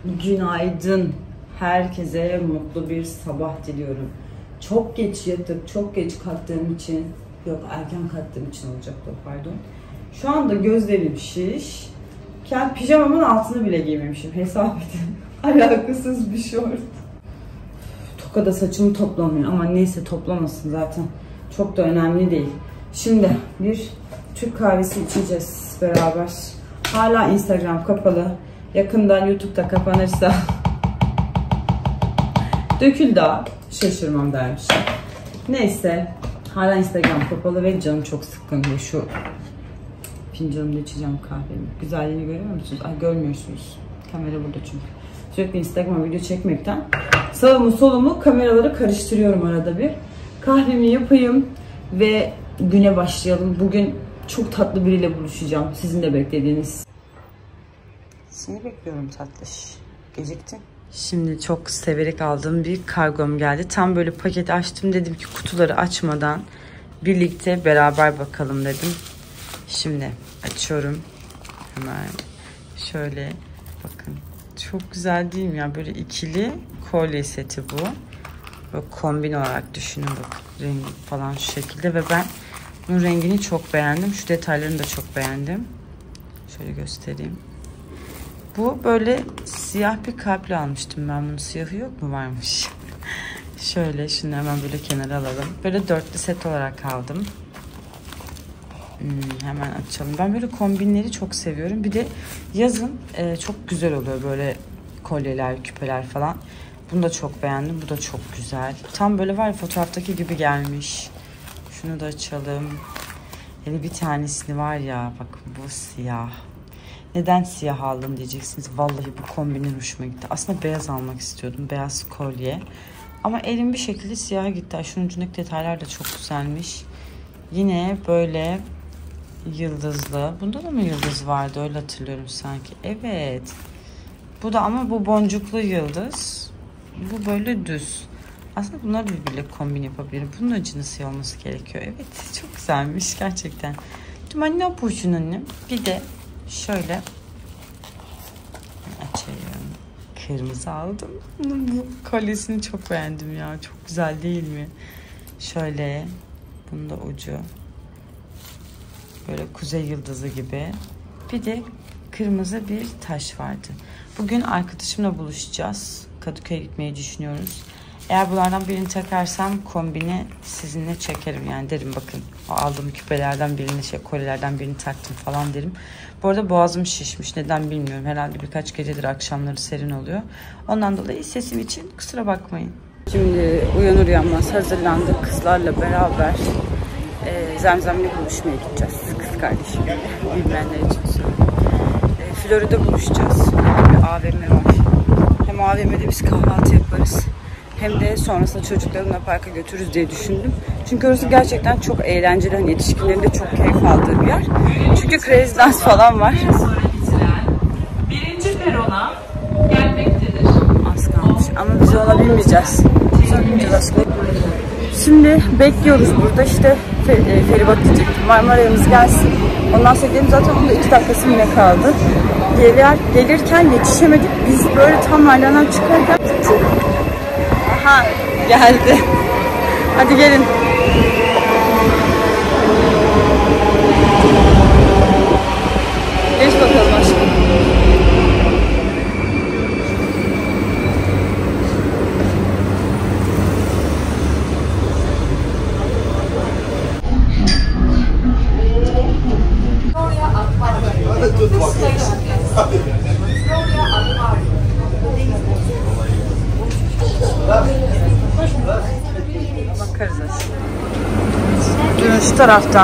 Günaydın. Herkese mutlu bir sabah diliyorum. Çok geç yatıp çok geç kalktığım için, yok erken kalktığım için olacaktı, pardon. Şu anda gözlerim şiş. Pijamamın altını bile giymemişim, hesap edin. Alakasız bir şort. Tokada saçımı toplamıyor ama neyse, toplamasın zaten. Çok da önemli değil. Şimdi bir Türk kahvesi içeceğiz beraber. Hala Instagram kapalı. Yakında YouTube'da kapanırsa dökül daha şaşırmam dermişim. Neyse, hala Instagram kapalı ve canım çok sıkkın diye şu fincanımda içeceğim kahvemi. Güzelliğini görüyor musunuz? Ay, görmüyorsunuz. Kamera burada çünkü. Sürekli Instagram'a video çekmekten sağımı solumu kameraları karıştırıyorum arada bir. Kahvemi yapayım ve güne başlayalım. Bugün çok tatlı biriyle buluşacağım. Sizin de beklediğiniz. Seni bekliyorum tatlış. Geciktin. Şimdi çok severek aldığım bir kargom geldi. Tam böyle paketi açtım, dedim ki kutuları açmadan birlikte beraber bakalım dedim. Şimdi açıyorum. Hemen şöyle bakın. Çok güzel değil mi ya? Böyle ikili kolye seti bu. Böyle kombin olarak düşünün, bakın. Rengi falan şu şekilde ve ben bunun rengini çok beğendim. Şu detaylarını da çok beğendim. Şöyle göstereyim. Bu böyle siyah bir kalple almıştım ben bunu. Siyahı yok mu? Varmış. Şöyle şunu hemen böyle kenara alalım. Böyle dörtlü set olarak aldım. Hemen açalım. Ben böyle kombinleri çok seviyorum. Bir de yazın çok güzel oluyor böyle kolyeler, küpeler falan. Bunu da çok beğendim. Bu da çok güzel. Tam böyle var ya, fotoğraftaki gibi gelmiş. Şunu da açalım. Yani bir tanesini var ya, bak bu siyah. Neden siyah aldım diyeceksiniz. Vallahi bu kombinin hoşuma gitti. Aslında beyaz almak istiyordum. Beyaz kolye. Ama elim bir şekilde siyaha gitti. Şunun ucundaki detaylar da çok güzelmiş. Yine böyle yıldızlı. Bunda da mı yıldız vardı? Öyle hatırlıyorum sanki. Evet. Bu da ama bu boncuklu yıldız. Bu böyle düz. Aslında bunlar birbiriyle kombin yapabilirim. Bunun ucunun siyah olması gerekiyor. Evet. Çok güzelmiş gerçekten. Ne yapıyorsun annem? Bir de şöyle açayım. Kırmızı aldım. Bu kolyesini çok beğendim ya. Çok güzel değil mi? Şöyle. Bunun da ucu böyle kuzey yıldızı gibi. Bir de kırmızı bir taş vardı. Bugün arkadaşımla buluşacağız. Kadıköy'e gitmeyi düşünüyoruz. Eğer bunlardan birini takarsam kombini sizinle çekerim. Yani derim bakın, o aldığım küpelerden birini, kolyelerden birini taktım falan derim. Bu arada boğazım şişmiş. Neden bilmiyorum. Herhalde birkaç gecedir akşamları serin oluyor. Ondan dolayı sesim için kusura bakmayın. Şimdi uyanır uyanmaz hazırlandık kızlarla beraber. Zemzem'le buluşmaya gideceğiz. Kız kardeşim. Bilmeyenler için söyleyeyim. Florida buluşacağız. Bir AVM var. Hem AVM'de biz kahvaltı yaparız, hem de sonrasında çocuklarımla parka götürürüz diye düşündüm. Çünkü orası gerçekten çok eğlenceli. Hani yetişkinlerin de çok keyif aldığı bir yer. Çünkü crazy dance falan var. Birinci perona gelmektedir. Az kalmış. Ama biz ona binmeyeceğiz. Şimdi bekliyoruz burada, işte feribot diyecektim. Marmara'mız gelsin. Ondan sonra gidelim, zaten onda 2 dakikası bile kaldı. Gelirken yetişemedik. Biz böyle tam halinden çıkarken aha geldi. Hadi gelin. Geç bakalım aşkım. Bakarız aslında. Şu taraftan.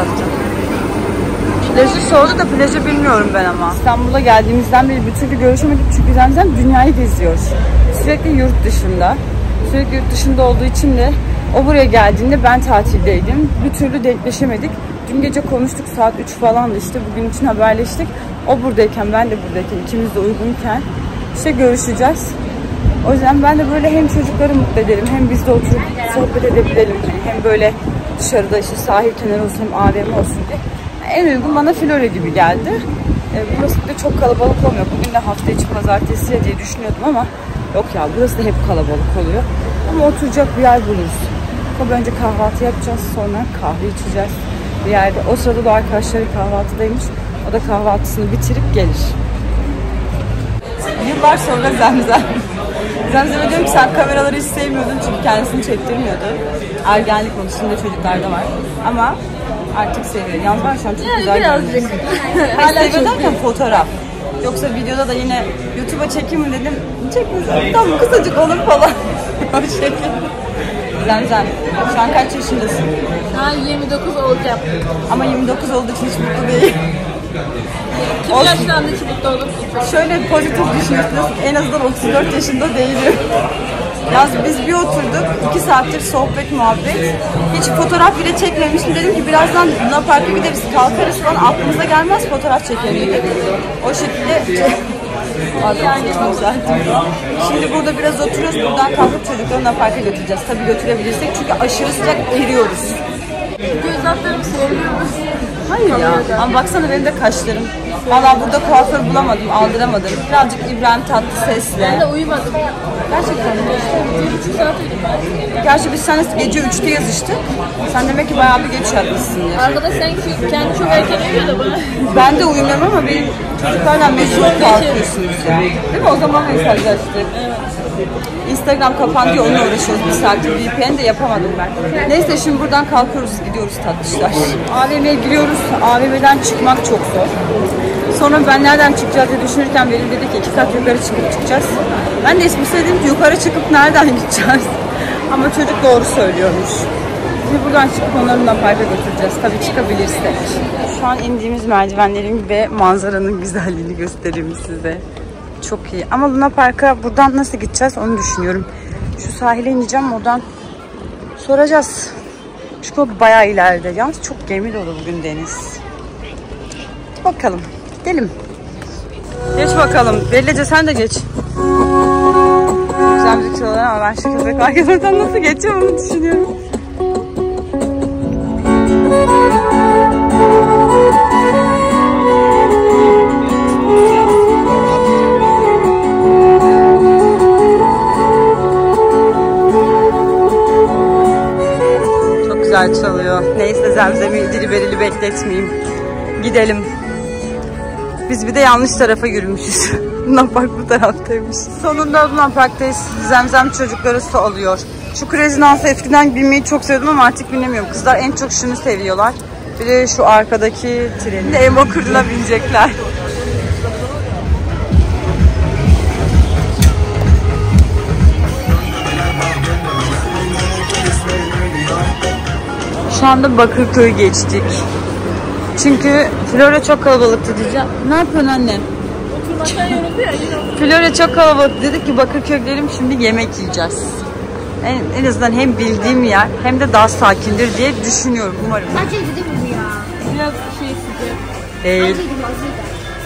Plajı sordu da plajı bilmiyorum ben ama. İstanbul'a geldiğimizden beri bir türlü görüşemedik çünkü zaten dünyayı geziyoruz. Sürekli yurt dışında. Sürekli yurt dışında olduğu için de o buraya geldiğinde ben tatildeydim. Bir türlü denkleşemedik. Dün gece konuştuk, saat 3 falandı işte, bugün için haberleştik. O buradayken ben de buradayken, ikimiz de uygunken işte görüşeceğiz. O yüzden ben de böyle hem çocukları mutlu edelim, hem biz de oturup sohbet edebilelim. Hem böyle dışarıda işte sahil kenarı olsun, hem AVM olsun diye. En uygun bana Florya gibi geldi. Burası da çok kalabalık olmuyor. Bugün de hafta içi pazartesi diye düşünüyordum ama yok ya, burası da hep kalabalık oluyor. Ama oturacak bir yer buluruz. Tabii önce kahvaltı yapacağız, sonra kahve içeceğiz bir yerde. O sırada da arkadaşları kahvaltıdaymış. O da kahvaltısını bitirip gelir. Yıllar sonra Zemzem. Zemzem'e diyorum ki sen kameraları hiç sevmiyordun çünkü kendisini çektirmiyordu. Ergenlik konusunda çocuklarda var. Ama artık seviyor. Yalnız ben şu an çok güzel görünüyorum. Hala seviyor derken fotoğraf. Yoksa videoda da yine YouTube'a çekeyim mi dedim. Çekmesin. Tam kısacık olur falan. O şekilde. Zemzem, şu an kaç yaşındasın? Daha 29 olacağım. Ama 29 olduğu için hiç mutlu değil. Kim yaşlandı hiç mutlu olur? Şöyle pozitif düşünürsünüz. En azından 34 yaşında değilim. Yalnız biz bir oturduk. 2 saattir sohbet, muhabbet. Hiç fotoğraf bile çekmemiştim. Dedim ki birazdan Luna Park'a gideriz, kalkarız falan. Aklımıza gelmez fotoğraf çekelim dedik. O şekilde... Çok güzel. Şimdi burada biraz oturuyoruz. Buradan kalkıp çocukları Luna Park'a götüreceğiz. Tabii götürebilirsek çünkü aşırı sıcak, eriyoruz. Göz altlarım sevmiyor musun? Hayır ya. Ama baksana benim de kaşlarım. Valla burada kuaför bulamadım, aldıramadım. Birazcık İbrahim Tatlıses'le. Ben de uyumadım. Gerçekten mi? 1,5 saat uyudum ben. Gerçi biz seninle gece 3'te yazıştık. Sen demek ki bayağı bir geç yatmışsın ya. Arkadaş sen kendi çok erken uyuyor da bana. Ben de uyumuyorum ama benim çocuklarla mecbur kalkıyorsunuz ya. Değil mi? O zaman mesajlaştık. Evet. Instagram kapandı ya, onunla uğraşıyoruz bir saattir. VPN de yapamadım ben. Neyse şimdi buradan kalkıyoruz, gidiyoruz tatlışlar. AVM'ye giriyoruz. AVM'den çıkmak çok zor. Sonra ben nereden çıkacağız diye düşünürken Beril dedi ki 2 kat yukarı çıkacağız. Ben de ismi dedim ki yukarı çıkıp nereden gideceğiz? Ama çocuk doğru söylüyormuş. Şimdi buradan çıkıp onları Luna Park'a götüreceğiz. Tabii çıkabilirsek. Şu an indiğimiz merdivenlerin ve manzaranın güzelliğini göstereyim size. Çok iyi. Ama Luna Park'a buradan nasıl gideceğiz onu düşünüyorum. Şu sahile ineceğim, oradan soracağız. Çünkü o bayağı ileride. Yalnız çok gemi dolu bugün deniz. Bakalım. Gidelim. Geç bakalım. Bellece sen de geç. Güzel müzik çalıyor ama ben şu köpek arkasından nasıl geçeceğim onu düşünüyorum. Çok güzel çalıyor. Neyse Zemzem'i Dilberili bekletmeyeyim. Gidelim. Biz bir de yanlış tarafa yürümüşüz. Luna Park bu taraftaymış. Sonunda Luna Park'tayız. Zemzem çocukları su alıyor. Şu Krezinansı eskiden binmeyi çok sevdim ama artık binemiyorum. Kızlar en çok şunu seviyorlar. Bir de şu arkadaki treni. Emo kırına binecekler. Şu anda Bakırköy'ü geçtik. Çünkü Flora çok kalabalıktı diyeceğim. Ne yapıyorsun anne? Oturmaktan yoruldu ya yine. Flora çok kalabalık, dedik ki Bakırköy gidelim, şimdi yemek yiyeceğiz. En azından hem bildiğim yer hem de daha sakindir diye düşünüyorum, umarım. Bence gidip mi ya? Biraz şey sıcak. Değil. Bence gidip azıydı.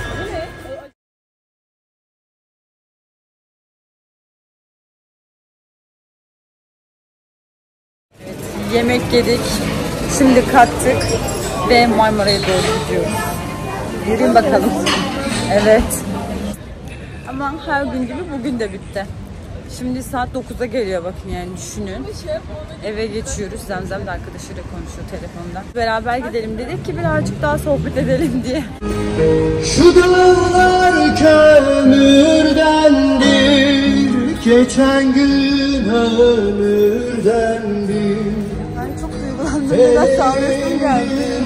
Yemek yedik, şimdi kalktık ve Marmara'ya doğru gidiyoruz. Yürüyün bakalım. Evet. Ama her gün gibi bugün de bitti. Şimdi saat 9'a geliyor, bakın yani düşünün. Eve geçiyoruz. Zemzem de arkadaşıyla konuşuyor telefonda. Beraber gidelim dedik ki birazcık daha sohbet edelim diye. Şu dağlar kömürdendir, geçen gün ömürdendir. Ben çok duygulandım. Neden kahvesim geldi.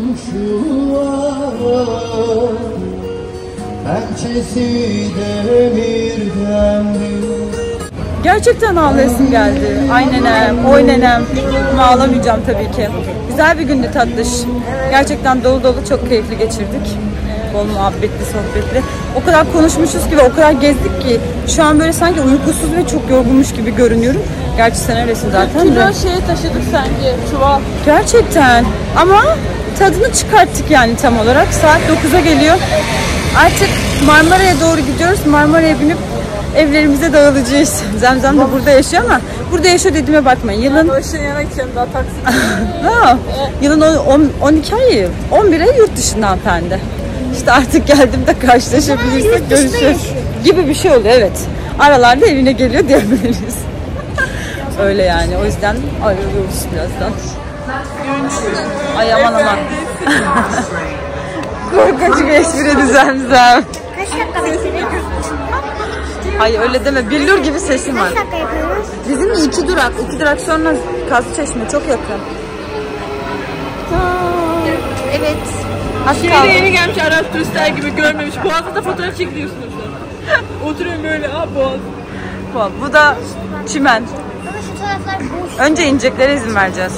Pençesi demirdendir. Gerçekten ağlayasım geldi. Ay nenem, oy nenem. Ama ağlamayacağım tabii ki. Güzel bir gündü tatlış. Gerçekten dolu dolu çok keyifli geçirdik. Bol muhabbetli, sohbetli. O kadar konuşmuşuz ki ve o kadar gezdik ki şu an böyle sanki uykusuz ve çok yorgunmuş gibi görünüyorum. Gerçi sen öylesin zaten de. Kilo şeye taşıdık sanki, çuval. Gerçekten. Ama tadını çıkarttık yani tam olarak. Saat 9'a geliyor. Artık Marmara'ya doğru gidiyoruz. Marmara'ya binip evlerimize dağılacağız. Zemzem de burada yaşıyor ama burada yaşıyor dediğime bakmayın. Yılın... Başına yana gideceğim daha taksi. Ha, yılın 12 ayı, 11 ayı yurt dışında hanımefendi. İşte artık geldiğimde karşılaşabilirsek görüşürüz. Gibi bir şey oluyor, evet. Aralarda evine geliyor diyebiliriz. Öyle yani, o yüzden ayrılıyoruz birazdan. Ay aman aman. Korkunç bir espri düzenleyeceğim. Kaç dakika bekliyoruz? Hayır öyle deme, billur gibi sesim var. Kaç dakika yapıyoruz? Bizim 2 durak, 2 durak sonra Kazlıçeşme, çok yakın. Evet. Az Şehre kaldı. yeni gelmiş Arap turistler gibi görmemiş. Boğaz'da fotoğraf çekiliyorsunuz. Oturuyorum böyle, Boğaz. Bu da çimen. Ama şu taraflar boş. Önce ineceklere izin vereceğiz.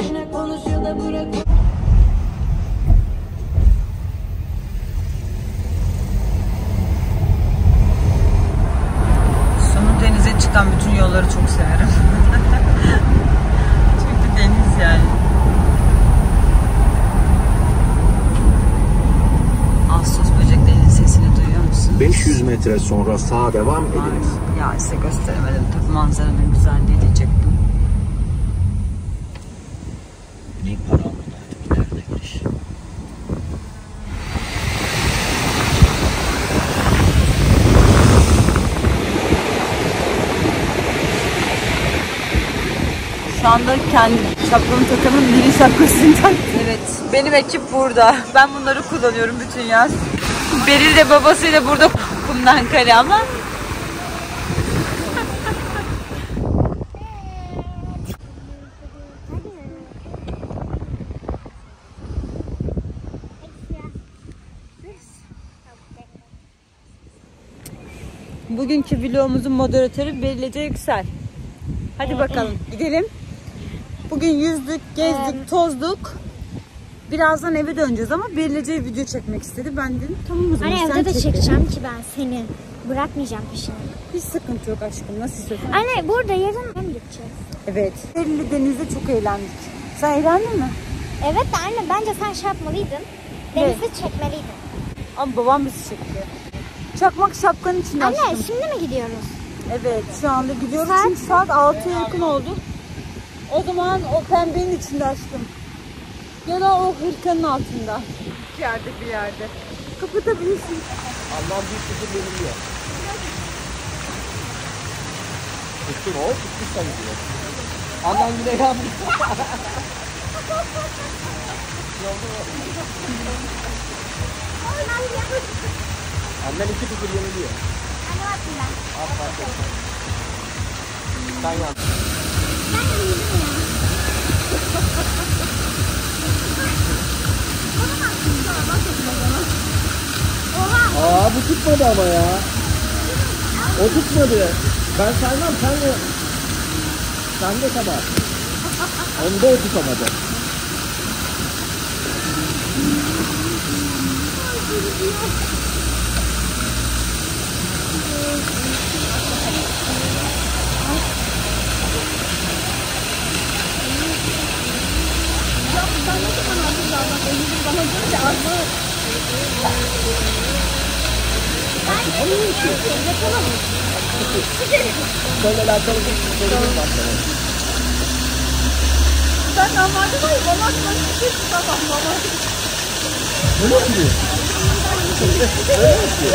Sonu denize çıkan bütün yolları çok severim. Çünkü deniz yani. Ağustos böceklerinin sesini duyuyor musun? 500 metre sonra sağa devam ediniz. Ya size gösteremedim. Tabii manzaranın güzelliği diyecektim. Ne para mı? Nerede giriş? Şu anda kendi şapkamı takamın mini şapkasından. Evet, benim ekip burada. Ben bunları kullanıyorum bütün yaz. Beril de babasıyla burada kumdan kale ama. Bugünkü vlogumuzun moderatörü Beril Ece Yüksel. Hadi bakalım gidelim. Bugün yüzdük, gezdik, tozduk. Birazdan eve döneceğiz ama Beril Ece'ye video çekmek istedi. Ben dedim tamam o zaman Anne sen evde de çek çekeceğim ki ben seni. Bırakmayacağım peşini. Hiç sıkıntı yok aşkım. Nasıl istiyorsun? Anne burada yarın mı gideceğiz? Evet. Beril'le denizde çok eğlendik. Sen eğlendin mi? Evet de anne bence sen şey yapmalıydın. Denizde çekmeliydin. Ama babam bizi çekti. Çakmak şapkanın içinde Anne aşkım. şimdi mi gidiyoruz? Evet şu anda gidiyoruz Saat? çünkü saat 6'ya yakın oldu. O zaman o pembenin içinde aşkım. Ya da o hırkanın altında. Bir yerde. Kapatabilirsin. Allah'ım bir sıfır yeniliyor. Tuttum o, tutmuş sanki. Annem bile yandı. Annen 2-0 yeniliyor. Anne bakayım ben. Sen yandın. Bu tutmadı ama ya. O tutmadı. Ben saymam, sen de. Sen de kadar. Onda o tutamadı. Böyle alakalı bir sorunum var sana. Ben normalde var ya, bana bir şey tutamam baba. Öyle mi diyor? Öyle mi diyor?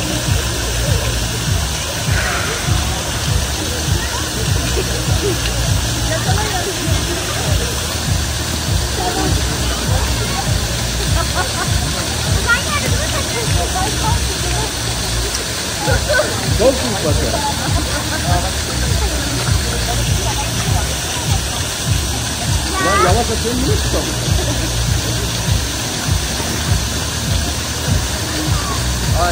Çok büyük bakın. Lan yavaş atayım bunu tutalım. Ay.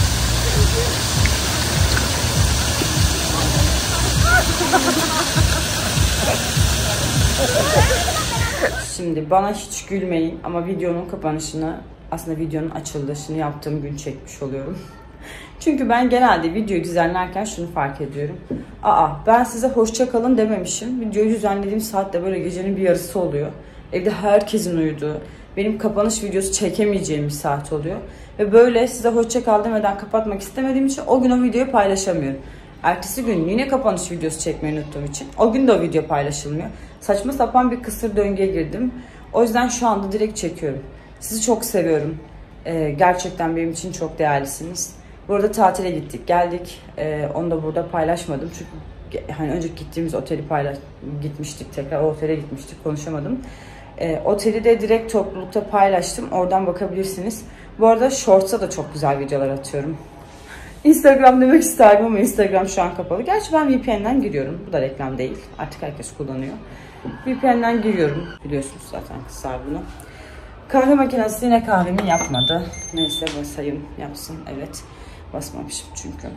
Şimdi bana hiç gülmeyin ama videonun kapanışını, aslında videonun açılışını yaptığım gün çekmiş oluyorum. Çünkü ben genelde videoyu düzenlerken şunu fark ediyorum. Ben size hoşça kalın dememişim. Videoyu düzenlediğim saatte böyle gecenin bir yarısı oluyor. Evde herkesin uyuduğu, benim kapanış videosu çekemeyeceğim bir saat oluyor. Ve böyle size hoşça kal demeden kapatmak istemediğim için o gün o videoyu paylaşamıyorum. Ertesi gün yine kapanış videosu çekmeyi unuttuğum için o gün de o video paylaşılmıyor. Saçma sapan bir kısır döngüye girdim. O yüzden şu anda direkt çekiyorum. Sizi çok seviyorum. Gerçekten benim için çok değerlisiniz. Burada tatile gittik, geldik. Onu da burada paylaşmadım. Çünkü hani önceki gittiğimiz oteli gitmiştik tekrar. O otele gitmiştik, konuşamadım. Oteli de direkt toplulukta paylaştım. Oradan bakabilirsiniz. Bu arada Shorts'a da çok güzel videolar atıyorum. Instagram demek isterdim ama Instagram şu an kapalı. Gerçi ben VPN'den giriyorum. Bu da reklam değil. Artık herkes kullanıyor. VPN'den giriyorum. Biliyorsunuz zaten kızlar bunu. Kahve makinesi yine kahvemi yapmadı. Neyse basayım, yapsın. Evet. Basmamışım çünkü.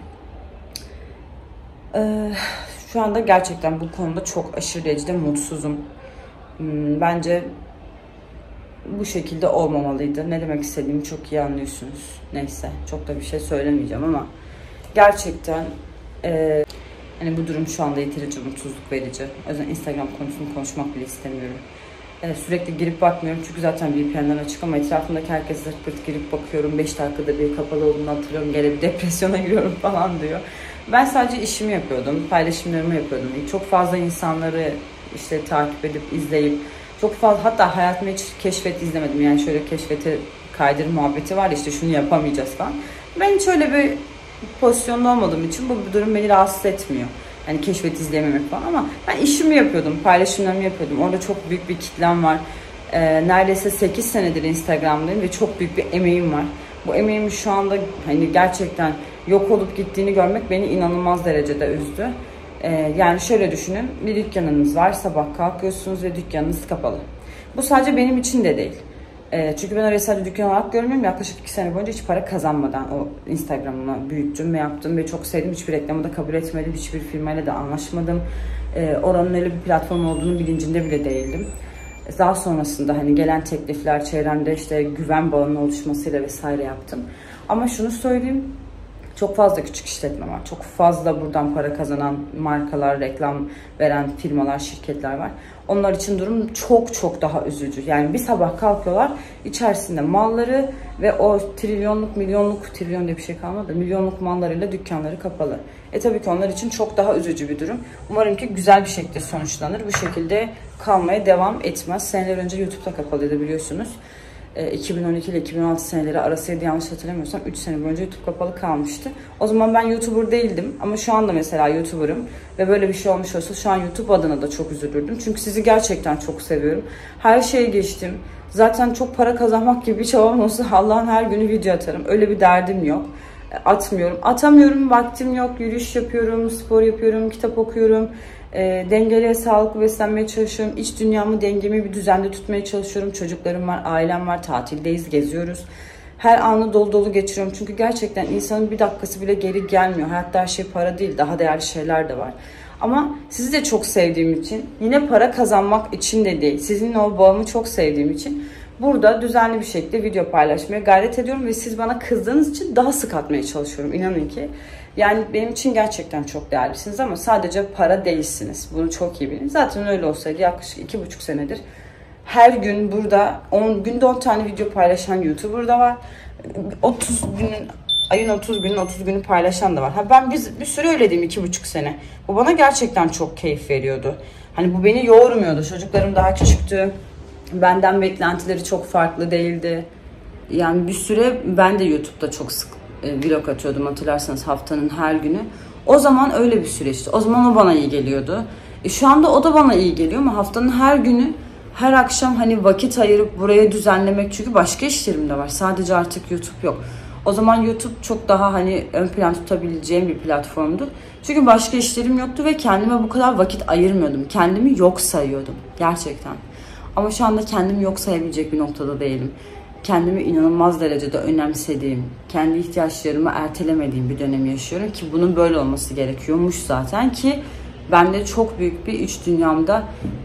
Şu anda gerçekten bu konuda çok aşırı derecede mutsuzum. Bence bu şekilde olmamalıydı. Ne demek istediğimi çok iyi anlıyorsunuz. Neyse, çok da bir şey söylemeyeceğim ama gerçekten hani bu durum şu anda yeterince mutsuzluk verici. O yüzden Instagram konusunu konuşmak bile istemiyorum. Sürekli girip bakmıyorum çünkü zaten VPN'den açık ama etrafımdaki herkes zırt pırt girip bakıyorum. 5 dakikada bir kapalı olduğunu hatırlıyorum. Gene bir depresyona giriyorum falan diyor. Ben sadece işimi yapıyordum. Paylaşımlarımı yapıyordum. Çok fazla insanları işte takip edip izleyip çok fazla, hatta hayatımda hiç keşfet izlemedim. Yani şöyle keşfete kaydır muhabbeti var ya, işte şunu yapamayacağız falan. Ben hiç öyle bir pozisyonda olmadığım için bu durum beni rahatsız etmiyor. Yani keşfet izleyememek falan ama ben işimi yapıyordum, paylaşımlarımı yapıyordum. Orada çok büyük bir kitlem var. Neredeyse 8 senedir Instagram'dayım ve çok büyük bir emeğim var. Bu emeğimin şu anda hani gerçekten yok olup gittiğini görmek beni inanılmaz derecede üzdü. Yani şöyle düşünün, bir dükkanınız var, sabah kalkıyorsunuz ve dükkanınız kapalı. Bu sadece benim için de değil. Çünkü ben orayı sadece dükkan olarak görmüyorum. Yaklaşık 2 sene boyunca hiç para kazanmadan o Instagram'ımı büyüttüm ve yaptım ve çok sevdim. Hiçbir reklamı da kabul etmedim. Hiçbir firmayla da anlaşmadım. Oranın öyle bir platform olduğunu bilincinde bile değildim. Daha sonrasında hani gelen teklifler, çevremde işte güven bağının oluşmasıyla vesaire yaptım. Ama şunu söyleyeyim, çok fazla küçük işletme var. Çok fazla buradan para kazanan markalar, reklam veren firmalar, şirketler var. Onlar için durum çok çok daha üzücü. Yani bir sabah kalkıyorlar, içerisinde malları ve o trilyonluk, milyonluk, trilyon diye bir şey kalmadı, milyonluk mallarıyla dükkanları kapalı. Tabii ki onlar için çok daha üzücü bir durum. Umarım ki güzel bir şekilde sonuçlanır. Bu şekilde kalmaya devam etmez. Seneler önce YouTube'da kapalıydı biliyorsunuz. 2012 ile 2016 seneleri arasıydı yanlış hatırlamıyorsam, 3 sene boyunca YouTube kapalı kalmıştı. O zaman ben YouTuber değildim ama şu anda mesela YouTuber'ım ve böyle bir şey olmuş olsa şu an YouTube adına da çok üzülürdüm. Çünkü sizi gerçekten çok seviyorum. Her şeye geçtim. Zaten çok para kazanmak gibi bir çabam olsa Allah'ın her günü video atarım. Öyle bir derdim yok. Atmıyorum. Atamıyorum, vaktim yok. Yürüyüş yapıyorum, spor yapıyorum, kitap okuyorum. Dengeli, sağlıklı beslenmeye çalışıyorum. İç dünyamı, dengemi bir düzende tutmaya çalışıyorum. Çocuklarım var, ailem var, tatildeyiz, geziyoruz. Her anı dolu dolu geçiriyorum. Çünkü gerçekten insanın bir dakikası bile geri gelmiyor. Hayatta her şey para değil, daha değerli şeyler de var. Ama sizi de çok sevdiğim için, yine para kazanmak için de değil, sizinle o bağımı çok sevdiğim için burada düzenli bir şekilde video paylaşmaya gayret ediyorum ve siz bana kızdığınız için daha sık atmaya çalışıyorum. İnanın ki. Yani benim için gerçekten çok değerlisiniz ama sadece para değilsiniz. Bunu çok iyi bilin. Zaten öyle olsaydı yaklaşık 2,5 senedir her gün burada günde 10 tane video paylaşan YouTuber da var. 30 günün, ayın 30 günün 30 günü paylaşan da var. Ben bir süre öyleydim 2,5 sene. Bu bana gerçekten çok keyif veriyordu. Hani bu beni yoğurmuyordu. Çocuklarım daha küçüktü. Benden beklentileri çok farklı değildi. Yani bir süre ben de YouTube'da çok sık vlog atıyordum, hatırlarsanız haftanın her günü. O zaman öyle bir süreçti. O zaman o bana iyi geliyordu. Şu anda o da bana iyi geliyor ama haftanın her günü, her akşam hani vakit ayırıp buraya düzenlemek, çünkü başka işlerim de var. Sadece artık YouTube yok. O zaman YouTube çok daha hani ön plan tutabileceğim bir platformdu. Çünkü başka işlerim yoktu ve kendime bu kadar vakit ayırmıyordum. Kendimi yok sayıyordum gerçekten. Ama şu anda kendimi yok sayabilecek bir noktada değilim. Kendimi inanılmaz derecede önemsediğim, kendi ihtiyaçlarımı ertelemediğim bir dönemi yaşıyorum ki bunun böyle olması gerekiyormuş zaten ki ben de çok büyük bir iç dünyamda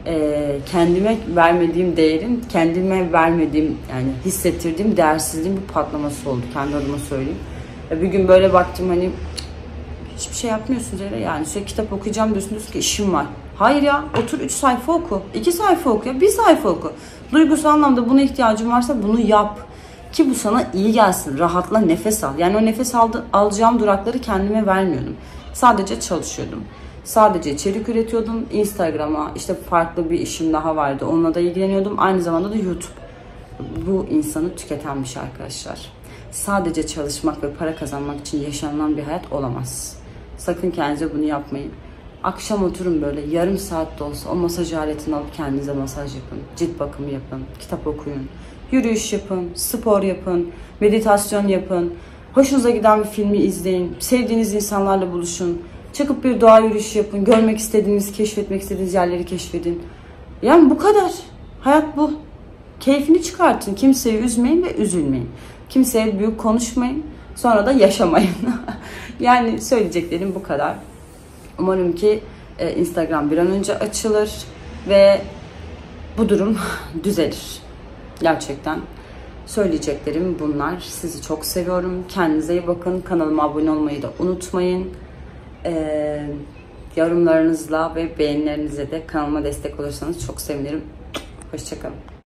kendime vermediğim değerin, kendime vermediğim, yani hissettirdiğim değersizliğin bir patlaması oldu, kendi adıma söyleyeyim. Bir gün böyle baktım, hani hiçbir şey yapmıyorsunuz öyle, yani sürekli kitap okuyacağım diyorsunuz ki işim var. Hayır ya, otur 3 sayfa oku, 2 sayfa oku ya, 1 sayfa oku. Duygusal anlamda buna ihtiyacın varsa bunu yap. Ki bu sana iyi gelsin, rahatla, nefes al. Yani o nefes alacağım durakları kendime vermiyordum. Sadece çalışıyordum. Sadece içerik üretiyordum. Instagram'a işte farklı bir işim daha vardı. Onunla da ilgileniyordum. Aynı zamanda da YouTube. bu insanı tüketenmiş arkadaşlar. Sadece çalışmak ve para kazanmak için yaşanılan bir hayat olamaz. Sakın kendinize bunu yapmayın. Akşam oturun böyle yarım saat de olsa o masaj aletini alıp kendinize masaj yapın. Cilt bakımı yapın, kitap okuyun, yürüyüş yapın, spor yapın, meditasyon yapın. Hoşunuza giden bir filmi izleyin, sevdiğiniz insanlarla buluşun. Çıkıp bir doğa yürüyüşü yapın, görmek istediğiniz, keşfetmek istediğiniz yerleri keşfedin. Yani bu kadar. Hayat bu. Keyfini çıkartın. Kimseyi üzmeyin ve üzülmeyin. Kimseye büyük konuşmayın. Sonra da yaşamayın. Yani söyleyeceklerim bu kadar. Umarım ki Instagram bir an önce açılır ve bu durum düzelir. Gerçekten söyleyeceklerim bunlar. Sizi çok seviyorum. Kendinize iyi bakın. Kanalıma abone olmayı da unutmayın. Yorumlarınızla ve beğenilerinizle de kanalıma destek olursanız çok sevinirim. Hoşça kalın.